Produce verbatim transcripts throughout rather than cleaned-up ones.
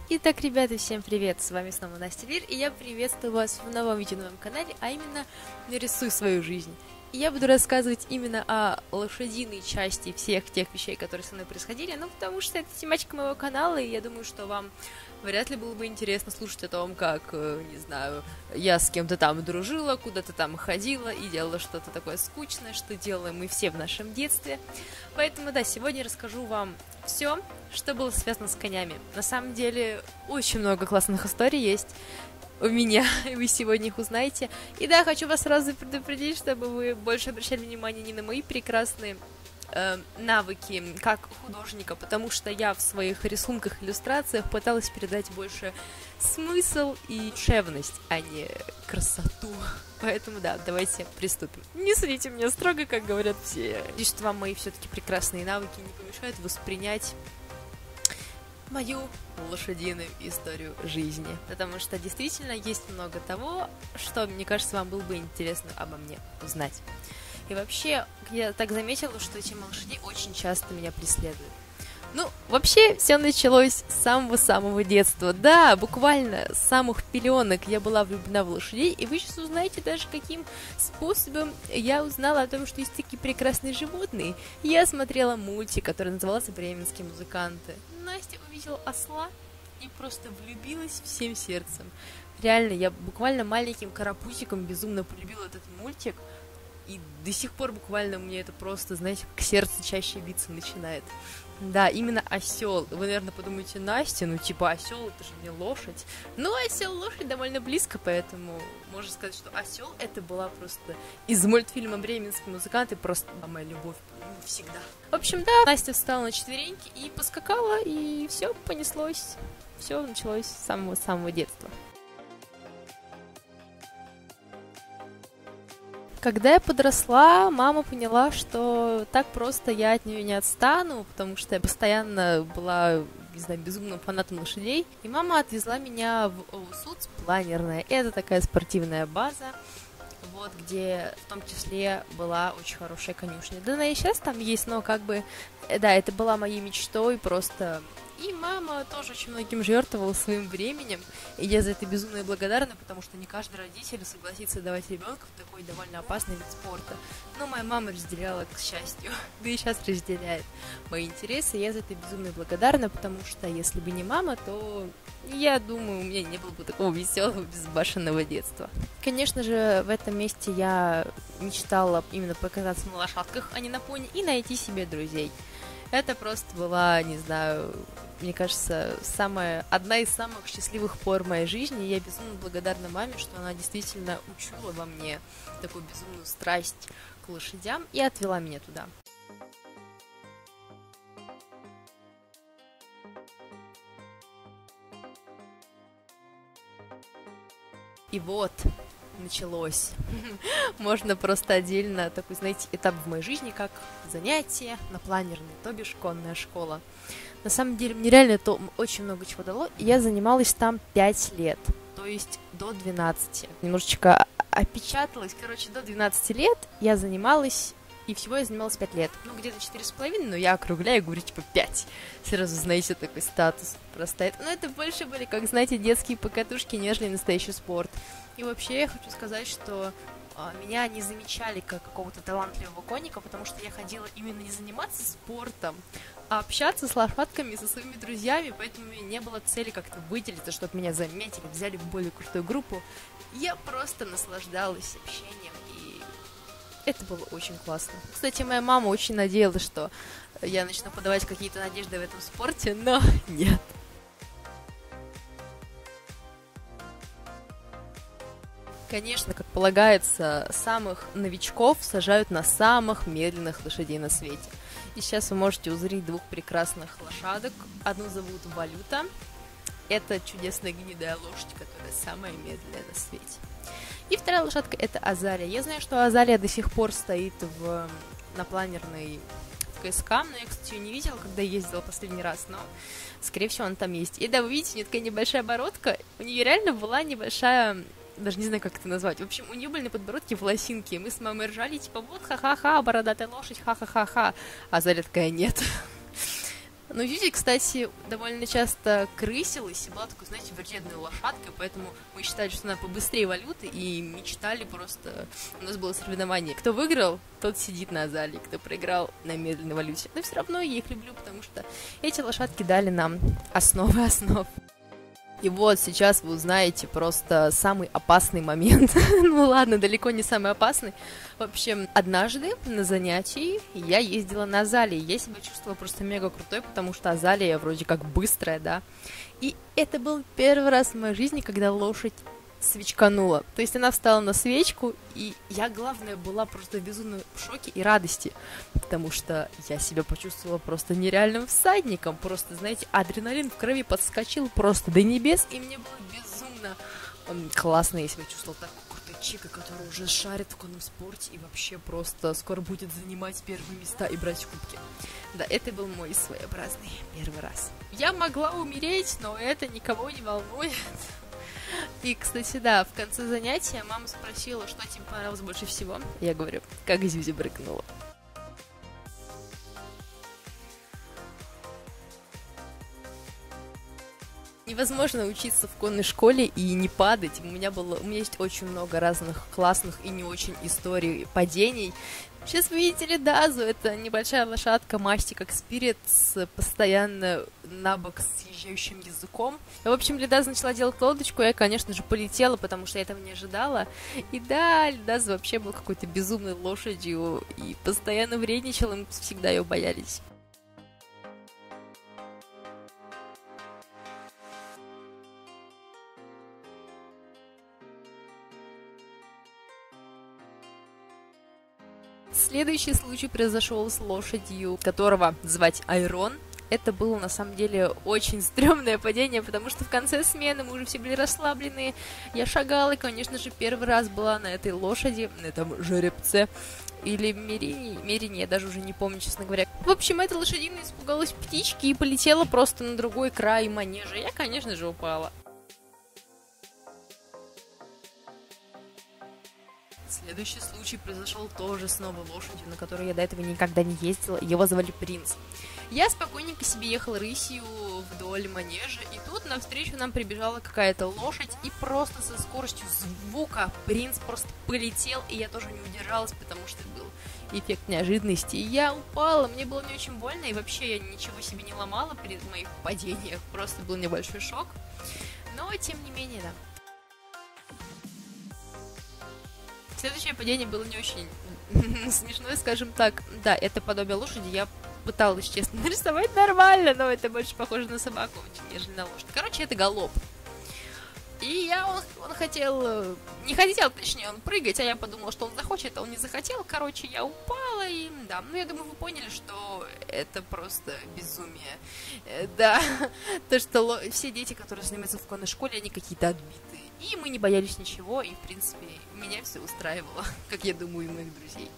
Итак, ребята, всем привет! С вами снова Настя Лир, и я приветствую вас в новом видео на моем канале, а именно «Нарисуй свою жизнь». И я буду рассказывать именно о лошадиной части всех тех вещей, которые со мной происходили, ну, потому что это тематика моего канала, и я думаю, что вам вряд ли было бы интересно слушать о том, как, не знаю, я с кем-то там дружила, куда-то там ходила и делала что-то такое скучное, что делаем мы все в нашем детстве. Поэтому, да, сегодня расскажу вам все, что было связано с конями. На самом деле, очень много классных историй есть у меня, и вы сегодня их узнаете. И да, хочу вас сразу предупредить, чтобы вы больше обращали внимание не на мои прекрасные э, навыки как художника, потому что я в своих рисунках, иллюстрациях пыталась передать больше смысл и душевность, а не красоту. Поэтому да, давайте приступим. Не судите меня строго, как говорят все. Надеюсь, что вам мои все-таки прекрасные навыки не помешают воспринять мою лошадиную историю жизни, потому что действительно есть много того, что, мне кажется, вам было бы интересно обо мне узнать. И вообще, я так заметила, что тема лошадей очень часто меня преследует. Ну, вообще, все началось с самого-самого детства. Да, буквально с самых пеленок я была влюблена в лошадей, и вы сейчас узнаете даже, каким способом я узнала о том, что есть такие прекрасные животные. Я смотрела мультик, который назывался «Бременские музыканты». Настя увидела осла и просто влюбилась всем сердцем. Реально, я буквально маленьким карапузиком безумно полюбила этот мультик, и до сих пор буквально у меня это просто, знаете, к сердцу чаще биться начинает. Да, именно осел. Вы, наверное, подумаете, Настя, ну типа осел это же не лошадь. Ну, осел лошадь довольно близко, поэтому можно сказать, что осел это была просто из мультфильма «Бременские музыканты», просто моя любовь всегда. В общем, да, Настя встала на четвереньки и поскакала, и все понеслось. Все началось с самого-самого детства. Когда я подросла, мама поняла, что так просто я от нее не отстану, потому что я постоянно была, не знаю, безумным фанатом лошадей. И мама отвезла меня в ОУСУЦ планерная. Это такая спортивная база, вот, где в том числе была очень хорошая конюшня. Да, она и сейчас там есть, но как бы, да, это была моей мечтой просто. И мама тоже очень многим жертвовала своим временем, и я за это безумно благодарна, потому что не каждый родитель согласится давать ребенку в такой довольно опасный вид спорта. Но моя мама разделяла, к счастью, да и сейчас разделяет мои интересы, и я за это безумно благодарна, потому что если бы не мама, то я думаю, у меня не было бы такого веселого, безбашенного детства. Конечно же, в этом месте я мечтала именно покататься на лошадках, а не на пони, и найти себе друзей. Это просто была, не знаю, мне кажется, самая, одна из самых счастливых пор моей жизни. И я безумно благодарна маме, что она действительно учула во мне такую безумную страсть к лошадям и отвела меня туда. И вот началось. Можно просто отдельно такой, знаете, этап в моей жизни, как занятие на планерной, то бишь конная школа. На самом деле, мне реально это очень много чего дало, и я занималась там пять лет, то есть до двенадцати. Немножечко опечаталась, короче, до двенадцати лет я занималась, и всего я занималась пять лет. Ну, где-то четыре с половиной, но я округляю и говорю, типа, пять. Сразу, знаете, такой статус простает. Но это больше были, как, знаете, детские покатушки, нежели настоящий спорт. И вообще я хочу сказать, что а, меня не замечали как какого-то талантливого конника, потому что я ходила именно не заниматься спортом, а общаться с лошадками, со своими друзьями, поэтому у меня не было цели как-то выделиться, чтобы меня заметили, взяли в более крутую группу. Я просто наслаждалась общением, и это было очень классно. Кстати, моя мама очень надеялась, что я начну подавать какие-то надежды в этом спорте, но нет. Конечно, как полагается, самых новичков сажают на самых медленных лошадей на свете. И сейчас вы можете узреть двух прекрасных лошадок. Одну зовут Валюта. Это чудесная гнедая лошадь, которая самая медленная на свете. И вторая лошадка — это Азалия. Я знаю, что Азалия до сих пор стоит в, на планерной в КСК, но я, кстати, ее не видела, когда ездила последний раз, но, скорее всего, она там есть. И да, вы видите, у нее такая небольшая бородка, у нее реально была небольшая, даже не знаю, как это назвать. В общем, у нее были на подбородке волосинки. Мы с мамой ржали, типа, вот, ха-ха-ха, бородатая лошадь, ха-ха-ха-ха. А Заря такая, нет. Ну, Зюзи, кстати, довольно часто крысилась и была такой, знаете, вредной лошадкой, поэтому мы считали, что она побыстрее валюты, и мечтали просто... У нас было соревнование. Кто выиграл, тот сидит на Азалии, кто проиграл на медленной валюте. Но все равно я их люблю, потому что эти лошадки дали нам основы основ. И вот сейчас вы узнаете просто самый опасный момент. Ну ладно, далеко не самый опасный. В общем, однажды на занятии я ездила на Азалии. Я себя чувствовала просто мега крутой, потому что Азалия вроде как быстрая, да. И это был первый раз в моей жизни, когда лошадь свечканула. То есть она встала на свечку, и я, главное, была просто в безумном шоке и радости, потому что я себя почувствовала просто нереальным всадником. Просто, знаете, адреналин в крови подскочил просто до небес, и мне было безумно классно. Я себя чувствовала так крутой чика, который уже шарит в конном спорте и вообще просто скоро будет занимать первые места и брать кубки. Да, это был мой своеобразный первый раз. Я могла умереть, но это никого не волнует. И, кстати, да, в конце занятия мама спросила, что тебе понравилось больше всего. Я говорю, как Зюзи брыкнула. Невозможно учиться в конной школе и не падать. У меня было, у меня есть очень много разных классных и не очень историй падений. Сейчас вы видите Лидазу, это небольшая лошадка масти как Спирит с постоянно на бок съезжающим языком. В общем, Лидаза начала делать лодочку, я, конечно же, полетела, потому что я этого не ожидала. И да, Лидаза вообще был какой-то безумной лошадью и постоянно вредничал, и мы всегда ее боялись. Следующий случай произошел с лошадью, которого звать Айрон. Это было на самом деле очень стрёмное падение, потому что в конце смены мы уже все были расслаблены. Я шагала, и, конечно же, первый раз была на этой лошади, на этом жеребце. Или Мерине, Мерине, я даже уже не помню, честно говоря. В общем, эта лошадина испугалась птички и полетела просто на другой край манежа. Я, конечно же, упала. Следующий случай произошел тоже с новой лошадью, на которой я до этого никогда не ездила. Его звали Принц. Я спокойненько себе ехала рысью вдоль манежа, и тут навстречу нам прибежала какая-то лошадь, и просто со скоростью звука Принц просто полетел, и я тоже не удержалась, потому что был эффект неожиданности. И я упала, мне было не очень больно, и вообще я ничего себе не ломала при моих падениях, просто был небольшой шок. Но, тем не менее, да. Следующее падение было не очень смешное, скажем так. Да, это подобие лошади я пыталась, честно, нарисовать нормально, но это больше похоже на собаку, нежели на лошадь. Короче, это галоп. И я, он, он хотел, не хотел, точнее, он прыгать, а я подумала, что он захочет, а он не захотел. Короче, я упала, и да, ну я думаю, вы поняли, что это просто безумие. Да, то, что все дети, которые занимаются в конной школе, они какие-то отбитые. И мы не боялись ничего, и, в принципе, меня все устраивало, как я думаю, и моих друзей.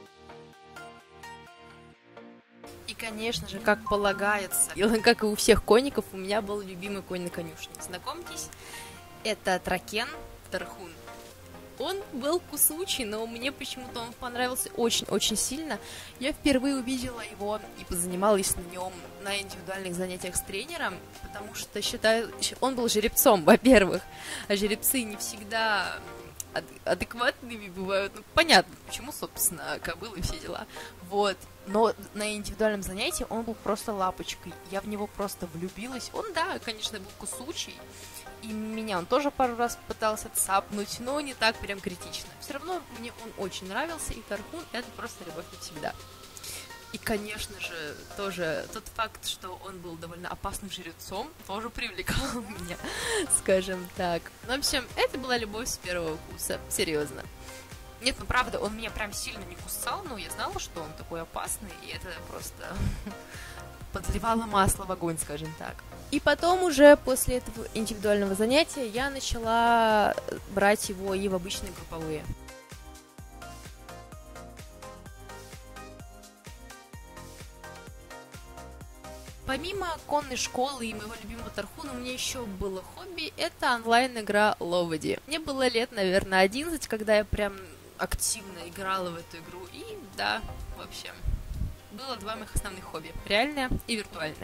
И, конечно же, как полагается, как и у всех конников, у меня был любимый конь на конюшне. Знакомьтесь, это Тракен Тархун. Он был кусучий, но мне почему-то он понравился очень-очень сильно. Я впервые увидела его и позанималась на нем на индивидуальных занятиях с тренером, потому что считаю, он был жеребцом, во-первых, а жеребцы не всегда адекватными бывают. Ну, понятно, почему, собственно, кобылы и все дела. Вот. Но на индивидуальном занятии он был просто лапочкой. Я в него просто влюбилась. Он, да, конечно, был кусучий. И меня он тоже пару раз пытался цапнуть, но не так прям критично. Все равно мне он очень нравился, и Тархун — это просто любовь навсегда. И, конечно же, тоже тот факт, что он был довольно опасным жрецом, тоже привлекал меня, скажем так. В общем, это была любовь с первого вкуса, серьезно. Нет, ну правда, он меня прям сильно не кусал, но я знала, что он такой опасный, и это просто подливало масло в огонь, скажем так. И потом уже после этого индивидуального занятия я начала брать его и в обычные групповые. Помимо конной школы и моего любимого Тархуна, у меня еще было хобби, это онлайн-игра Ловоди. Мне было лет, наверное, одиннадцать, когда я прям активно играла в эту игру, и да, в общем, было два моих основных хобби. Реальное и виртуальное.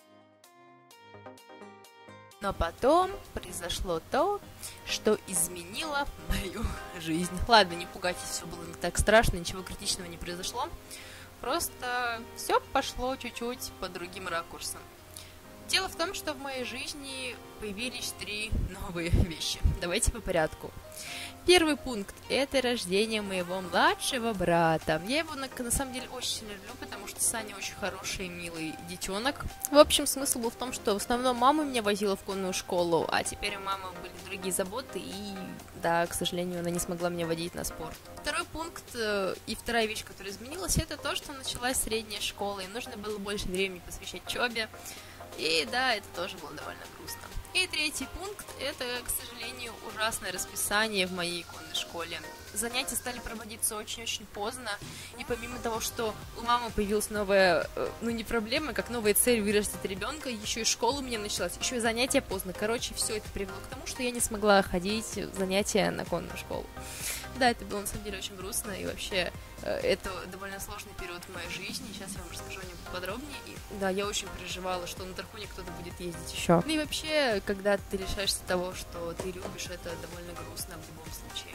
Но потом произошло то, что изменило мою жизнь. Ладно, не пугайтесь, все было не так страшно, ничего критичного не произошло. Просто все пошло чуть-чуть по другим ракурсам. Дело в том, что в моей жизни появились три новые вещи. Давайте по порядку. Первый пункт – это рождение моего младшего брата. Я его на, на самом деле очень сильно люблю, потому что Саня очень хороший, милый детенок. В общем, смысл был в том, что в основном мама меня возила в конную школу, а теперь у мамы были другие заботы, и, да, к сожалению, она не смогла меня водить на спорт. Второй пункт э, и вторая вещь, которая изменилась, это то, что началась средняя школа, и нужно было больше времени посвящать учебе. И да, это тоже было довольно грустно. И третий пункт – это, к сожалению, ужасное расписание в моей конной школе. Занятия стали проводиться очень-очень поздно, и помимо того, что у мамы появилась новая, ну не проблема, как новая цель вырастить ребенка, еще и школа у меня началась, еще и занятия поздно. Короче, все это привело к тому, что я не смогла ходить в занятия на конную школу. Да, это было на самом деле очень грустно, и вообще это довольно сложный период в моей жизни. Сейчас я вам расскажу о нем подробнее. И, да, я очень переживала, что на Тархуне кто-то будет ездить еще. Ну и вообще, когда ты лишаешься того, что ты любишь, это довольно грустно в любом случае.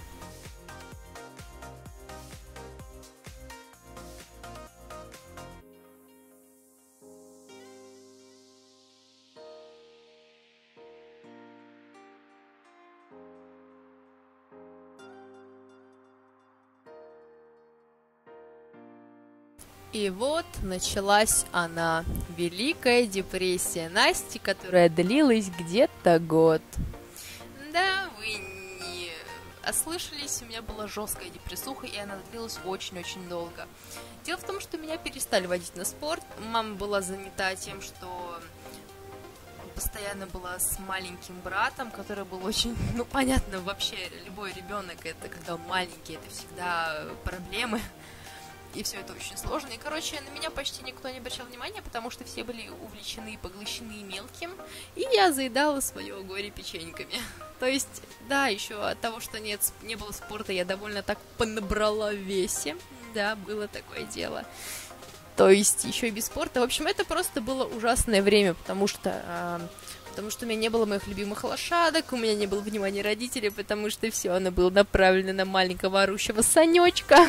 И вот началась она, Великая депрессия Насти, которая длилась где-то год. Да, вы не ослышались, у меня была жесткая депрессуха, и она длилась очень-очень долго. Дело в том, что меня перестали водить на спорт, мама была занята тем, что постоянно была с маленьким братом, который был очень, ну понятно, вообще любой ребенок, это когда он маленький, это всегда проблемы. И все это очень сложно. И, короче, на меня почти никто не обращал внимания, потому что все были увлечены и поглощены мелким. И я заедала свое горе печеньками. То есть, да, еще от того, что нет, не было спорта, я довольно так понабрала в весе. Да, было такое дело. То есть, еще и без спорта. В общем, это просто было ужасное время, потому что... А, потому что у меня не было моих любимых лошадок, у меня не было внимания родителей, потому что все, оно было направлено на маленького орущего Санечка.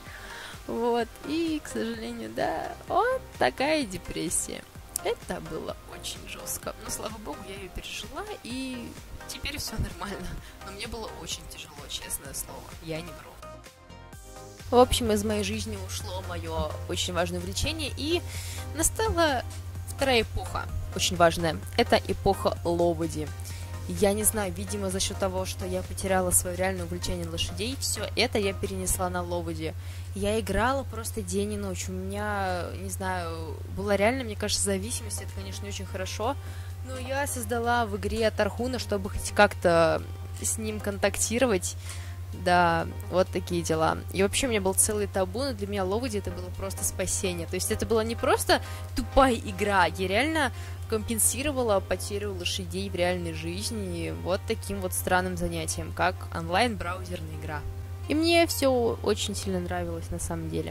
Вот, и, к сожалению, да, вот такая депрессия. Это было очень жестко, но, слава богу, я ее пережила, и теперь все нормально. Но мне было очень тяжело, честное слово, я не вру. В общем, из моей жизни ушло мое очень важное увлечение, и настала вторая эпоха, очень важная. Это эпоха ловоди. Я не знаю, видимо, за счет того, что я потеряла свое реальное увлечение лошадей, все это я перенесла на ловоди. Я играла просто день и ночь. У меня, не знаю, была реально, мне кажется, зависимость. Это, конечно, не очень хорошо. Но я создала в игре Тархуна, чтобы хоть как-то с ним контактировать. Да, вот такие дела. И вообще у меня был целый табу, но для меня ловоди это было просто спасение. То есть это была не просто тупая игра, я реально компенсировала потерю лошадей в реальной жизни вот таким вот странным занятием, как онлайн-браузерная игра. И мне все очень сильно нравилось на самом деле.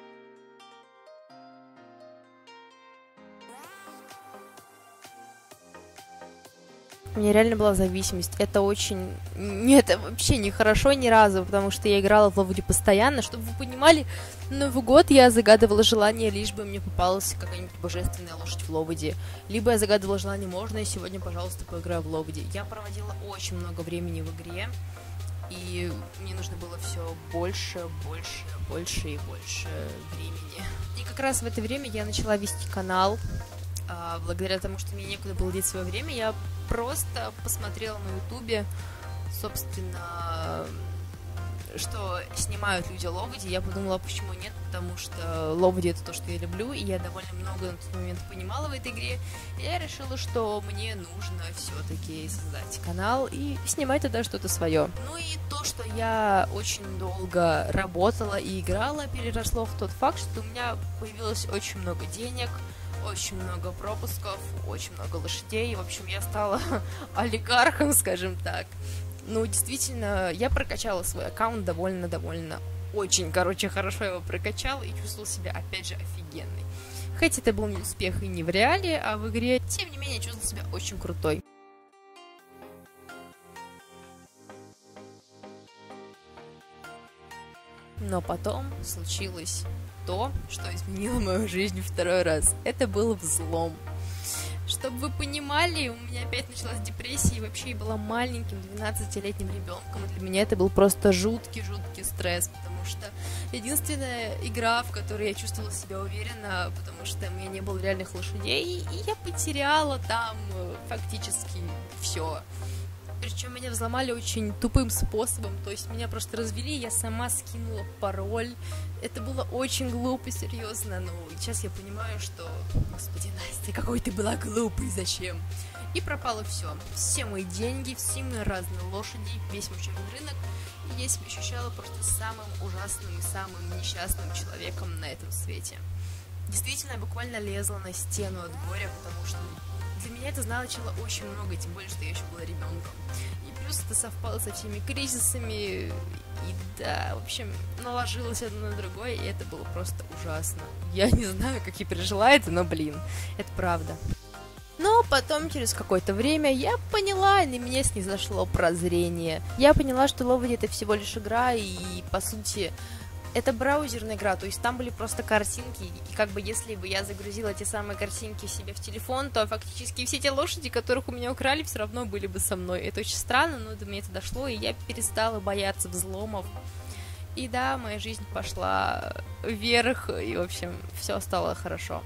У меня реально была зависимость. Это очень... Нет, это вообще не хорошо ни разу, потому что я играла в ловоди постоянно. Чтобы вы понимали, на Новый год я загадывала желание, лишь бы мне попалась какая-нибудь божественная лошадь в ловоди. Либо я загадывала желание, можно я сегодня, пожалуйста, поиграю в ловоди. Я проводила очень много времени в игре, и мне нужно было все больше, больше, больше и больше времени. И как раз в это время я начала вести канал. А, благодаря тому, что мне некуда было деть свое время, я просто посмотрела на ютубе, собственно, что снимают люди ловоди. Я подумала, почему нет, потому что ловоди это то, что я люблю, и я довольно много на тот момент понимала в этой игре. И я решила, что мне нужно все-таки создать канал и снимать тогда что-то свое. Ну и то, что я очень долго работала и играла, переросло в тот факт, что у меня появилось очень много денег, очень много пропусков, очень много лошадей. В общем, я стала олигархом, скажем так. Ну, действительно, я прокачала свой аккаунт довольно-довольно очень, короче, хорошо его прокачал и чувствовал себя, опять же, офигенный. Хоть это был не успех и не в реале, а в игре, тем не менее, чувствовал себя очень крутой. Но потом случилось то, что изменило мою жизнь второй раз. Это был взлом. Чтобы вы понимали, у меня опять началась депрессия, и вообще я была маленьким двенадцатилетним ребенком. Для меня это был просто жуткий-жуткий стресс, потому что единственная игра, в которой я чувствовала себя уверенно, потому что у меня не было реальных лошадей, и я потеряла там фактически все. Причем меня взломали очень тупым способом, то есть меня просто развели, я сама скинула пароль. Это было очень глупо, серьезно, но сейчас я понимаю, что... Господи, Настя, какой ты была глупой, зачем? И пропало все. Все мои деньги, все мои разные лошади, весь мой черный рынок. И я себя ощущала просто самым ужасным и самым несчастным человеком на этом свете. Действительно, я буквально лезла на стену от горя, потому что для меня это значило очень много, тем более, что я еще была ребенком. И плюс это совпало со всеми кризисами, и да, в общем, наложилось одно на другое, и это было просто ужасно. Я не знаю, как я пережила это, но, блин, это правда. Но потом, через какое-то время, я поняла, и на меня снизошло прозрение. Я поняла, что Ловади — это всего лишь игра, и, по сути, это браузерная игра, то есть там были просто картинки, и как бы если бы я загрузила те самые картинки себе в телефон, то фактически все те лошади, которых у меня украли, все равно были бы со мной. Это очень странно, но до меня это дошло, и я перестала бояться взломов. И да, моя жизнь пошла вверх, и, в общем, все стало хорошо.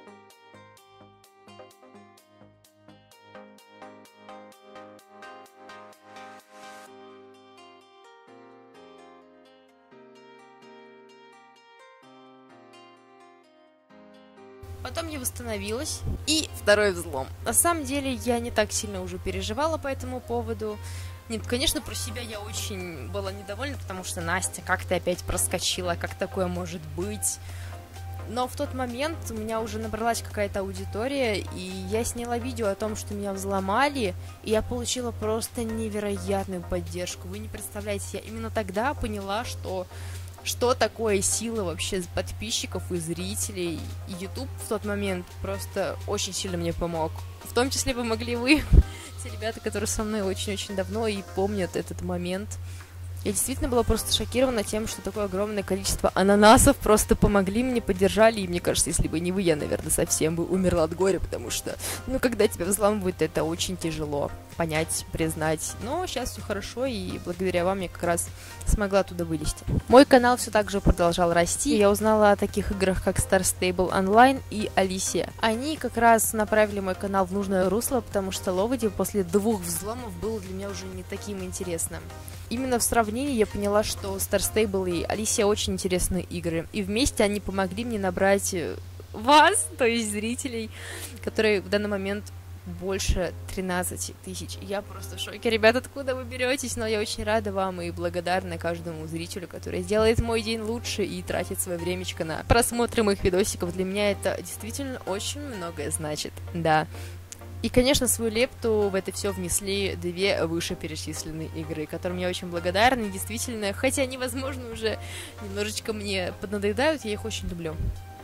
Потом я восстановилась, и второй взлом. На самом деле, я не так сильно уже переживала по этому поводу. Нет, конечно, про себя я очень была недовольна, потому что, Настя, как ты опять проскочила, как такое может быть? Но в тот момент у меня уже набралась какая-то аудитория, и я сняла видео о том, что меня взломали, и я получила просто невероятную поддержку. Вы не представляете, я именно тогда поняла, что... Что такое сила вообще подписчиков и зрителей. И YouTube в тот момент просто очень сильно мне помог. В том числе помогли вы, те ребята, которые со мной очень-очень давно и помнят этот момент. Я действительно была просто шокирована тем, что такое огромное количество ананасов просто помогли мне, поддержали. И мне кажется, если бы не вы, я, наверное, совсем бы умерла от горя, потому что, ну, когда тебя взламывают, это очень тяжело понять, признать. Но сейчас все хорошо, и благодаря вам я как раз смогла оттуда вылезти. Мой канал все так же продолжал расти. Я узнала о таких играх, как Star Stable Online и Alicia. Они как раз направили мой канал в нужное русло, потому что Ловади после двух взломов был для меня уже не таким интересным. Именно в сравнении я поняла, что Star Stable и Alicia очень интересные игры. И вместе они помогли мне набрать вас, то есть зрителей, которые в данный момент больше тринадцати тысяч. Я просто в шоке. Ребята, откуда вы беретесь? Но я очень рада вам и благодарна каждому зрителю, который сделает мой день лучше и тратит свое времечко на просмотр моих видосиков. Для меня это действительно очень многое значит. Да. И, конечно, свою лепту в это все внесли две вышеперечисленные игры, которым я очень благодарна. И действительно, хотя они, возможно, уже немножечко мне поднадоедают, я их очень люблю.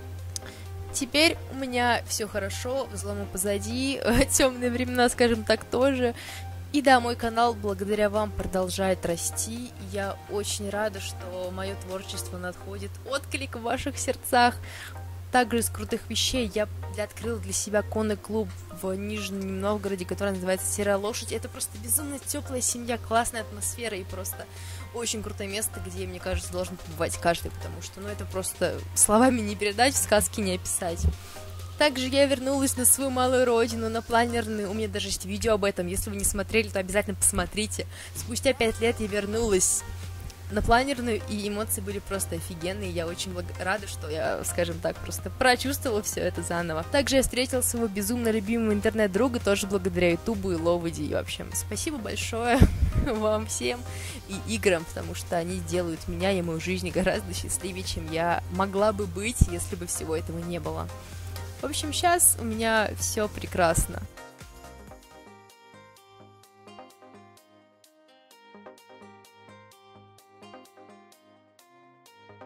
Теперь у меня все хорошо, взломы позади, темные времена, скажем так, тоже. И да, мой канал благодаря вам продолжает расти. И я очень рада, что мое творчество находит отклик в ваших сердцах. Также из крутых вещей я открыла для себя конный клуб в Нижнем Новгороде, который называется «Серая лошадь». Это просто безумно теплая семья, классная атмосфера и просто очень крутое место, где, мне кажется, должен побывать каждый, потому что, ну, это просто словами не передать, в сказке не описать. Также я вернулась на свою малую родину, на Планерную. У меня даже есть видео об этом. Если вы не смотрели, то обязательно посмотрите. Спустя пять лет я вернулась на Планерную, и эмоции были просто офигенные. Я очень благ... рада, что я, скажем так, просто прочувствовала все это заново. Также я встретила своего безумно любимого интернет-друга, тоже благодаря Ютубу и Ловади. И, в общем, спасибо большое вам всем и играм, потому что они делают меня и мою жизнь гораздо счастливее, чем я могла бы быть, если бы всего этого не было. В общем, сейчас у меня все прекрасно.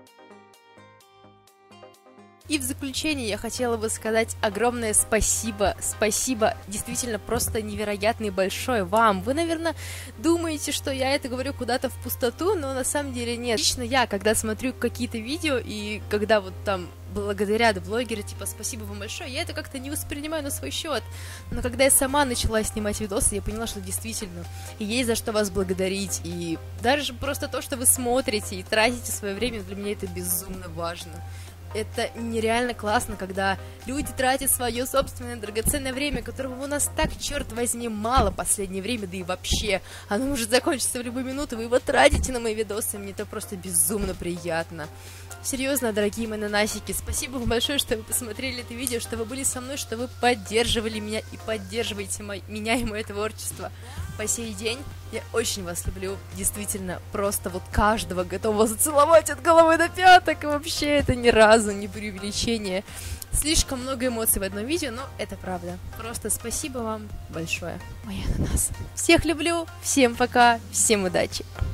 И в заключение я хотела бы сказать огромное спасибо, спасибо действительно просто невероятно большое вам. Вы, наверное, думаете, что я это говорю куда-то в пустоту, но на самом деле нет. Лично я, когда смотрю какие-то видео, и когда вот там благодарят блогеры, типа, спасибо вам большое, я это как-то не воспринимаю на свой счет. Но когда я сама начала снимать видосы, я поняла, что действительно есть за что вас благодарить. И даже просто то, что вы смотрите и тратите свое время, для меня это безумно важно. Это нереально классно, когда люди тратят свое собственное драгоценное время, которого у нас так, черт возьми, мало в последнее время, да и вообще. Оно может закончиться в любую минуту, вы его тратите на мои видосы, мне это просто безумно приятно. Серьезно, дорогие мои нанасики, спасибо вам большое, что вы посмотрели это видео, что вы были со мной, что вы поддерживали меня и поддерживаете мой, меня и мое творчество по сей день. Я очень вас люблю, действительно, просто вот каждого готова зацеловать от головы до пяток, и вообще это ни разу не преувеличение. Слишком много эмоций в одном видео, но это правда. Просто спасибо вам большое, мои ананасы. Всех люблю, всем пока, всем удачи!